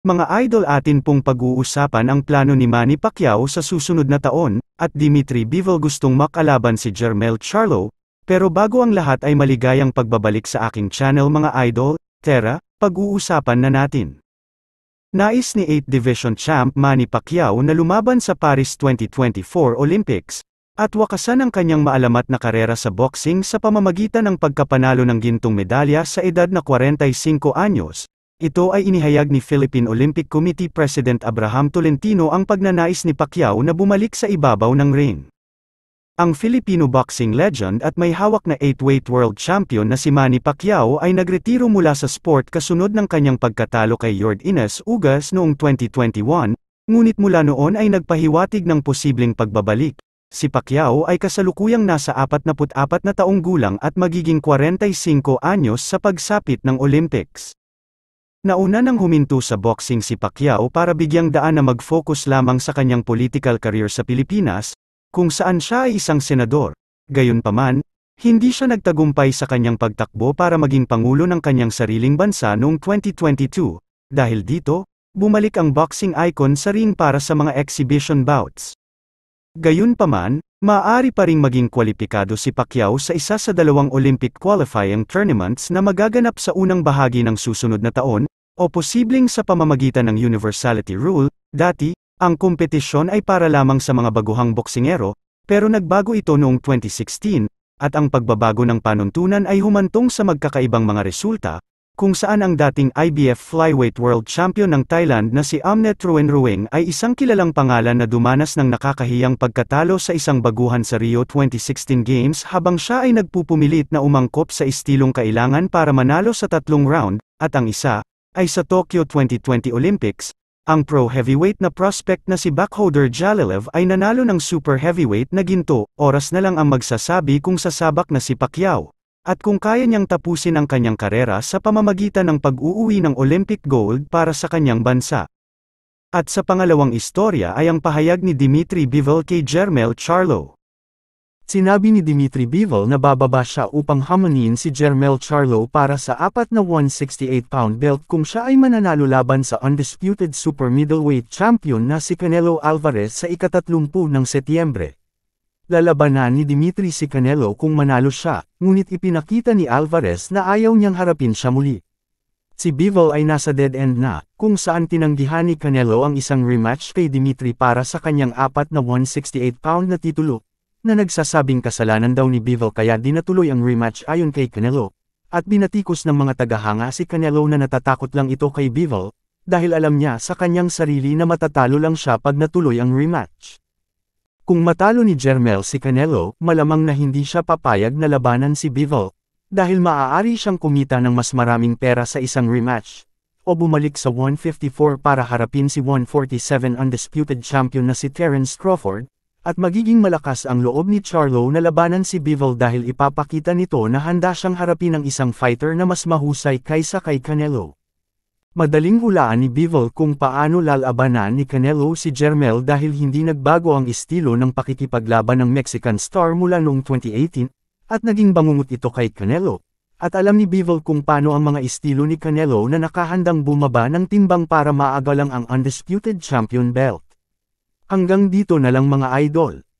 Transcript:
Mga idol, atin pong pag-uusapan ang plano ni Manny Pacquiao sa susunod na taon, at Dimitri Bivol gustong makalaban si Jermell Charlo, pero bago ang lahat ay maligayang pagbabalik sa aking channel mga idol. Tara, pag-uusapan na natin. Nais ni 8th Division Champ Manny Pacquiao na lumaban sa Paris 2024 Olympics, at wakasan ang kanyang maalamat na karera sa boxing sa pamamagitan ng pagkapanalo ng gintong medalya sa edad na 45 anyos. Ito ay inihayag ni Philippine Olympic Committee President Abraham Tolentino ang pagnanais ni Pacquiao na bumalik sa ibabaw ng ring. Ang Filipino boxing legend at may hawak na 8-weight world champion na si Manny Pacquiao ay nagretiro mula sa sport kasunod ng kanyang pagkatalo kay Yorde Ines Ugas noong 2021, ngunit mula noon ay nagpahiwatig ng posibleng pagbabalik. Si Pacquiao ay kasalukuyang nasa 44 na taong gulang at magiging 45 anyos sa pagsapit ng Olympics. Nauna nang huminto sa boxing si Pacquiao para bigyang daan na mag-focus lamang sa kanyang political career sa Pilipinas, kung saan siya ay isang senador. Gayunpaman, hindi siya nagtagumpay sa kanyang pagtakbo para maging pangulo ng kanyang sariling bansa noong 2022. Dahil dito, bumalik ang boxing icon sa ring para sa mga exhibition bouts. Gayunpaman, maaari pa ring maging kwalipikado si Pacquiao sa isa sa dalawang Olympic qualifying tournaments na magaganap sa unang bahagi ng susunod na taon, o posibleng sa pamamagitan ng universality rule. Dati, ang kompetisyon ay para lamang sa mga baguhang boksingero, pero nagbago ito noong 2016, at ang pagbabago ng panuntunan ay humantong sa magkakaibang mga resulta, kung saan ang dating IBF Flyweight World Champion ng Thailand na si Amnet Ruenrueng ay isang kilalang pangalan na dumanas ng nakakahiyang pagkatalo sa isang baguhan sa Rio 2016 Games habang siya ay nagpupumilit na umangkop sa istilong kailangan para manalo sa 3 round, at ang isa ay sa Tokyo 2020 Olympics. Ang pro heavyweight na prospect na si Bakhtiar Jalilov ay nanalo ng super heavyweight na ginto. Oras na lang ang magsasabi kung sasabak na si Pacquiao, at kung kaya niyang tapusin ang kanyang karera sa pamamagitan ng pag-uuwi ng Olympic gold para sa kanyang bansa. At sa pangalawang istorya ay ang pahayag ni Dimitri Bivol kay Jermell Charlo. Sinabi ni Dimitri Bivol na bababa siya upang hamunin si Jermell Charlo para sa 4 na 168-pound belt kung siya ay mananalo laban sa undisputed super middleweight champion na si Canelo Alvarez sa ika-30 ng Setyembre. Lalabanan ni Dimitri si Canelo kung manalo siya, ngunit ipinakita ni Alvarez na ayaw niyang harapin siya muli. Si Bivol ay nasa dead end na, kung saan tinanggihan ni Canelo ang isang rematch kay Dimitri para sa kanyang 4 na 168-pound na titulo, na nagsasabing kasalanan daw ni Bivol kaya dinatuloy ang rematch ayon kay Canelo, at binatikos ng mga tagahanga si Canelo na natatakot lang ito kay Bivol, dahil alam niya sa kanyang sarili na matatalo lang siya pag natuloy ang rematch. Kung matalo ni Jermell si Canelo, malamang na hindi siya papayag na labanan si Bivol, dahil maaari siyang kumita ng mas maraming pera sa isang rematch, o bumalik sa 154 para harapin si 147 undisputed champion na si Terence Crawford, at magiging malakas ang loob ni Charlo na labanan si Bivol dahil ipapakita nito na handa siyang harapin ang isang fighter na mas mahusay kaysa kay Canelo. Madaling hulaan ni Bivol kung paano lalabanan ni Canelo si Jermell dahil hindi nagbago ang estilo ng pakikipaglaban ng Mexican star mula noong 2018, at naging bangungot ito kay Canelo, at alam ni Bivol kung paano ang mga estilo ni Canelo na nakahandang bumaba ng timbang para maagalang ang undisputed champion belt. Hanggang dito na lang mga idol.